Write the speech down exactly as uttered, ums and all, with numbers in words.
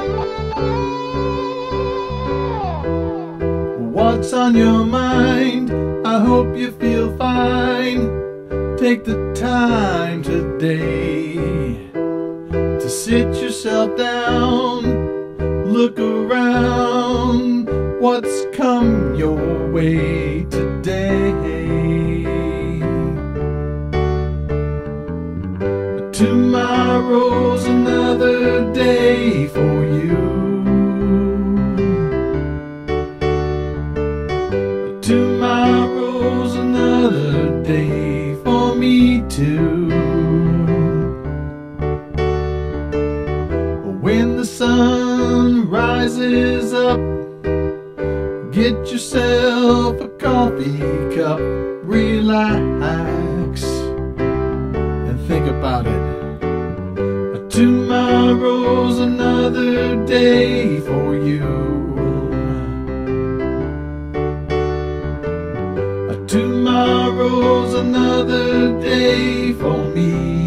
What's on your mind? I hope you feel fine. Take the time today to sit yourself down, look around, what's come your way today. Tomorrow's another day for you. Tomorrow's another day for me too. When the sun rises up, get yourself a coffee cup, relax and think about it. Tomorrow's another day for you. Tomorrow's another day for me.